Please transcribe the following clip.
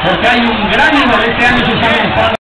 porque hay un gran nivel este año se está mostrando.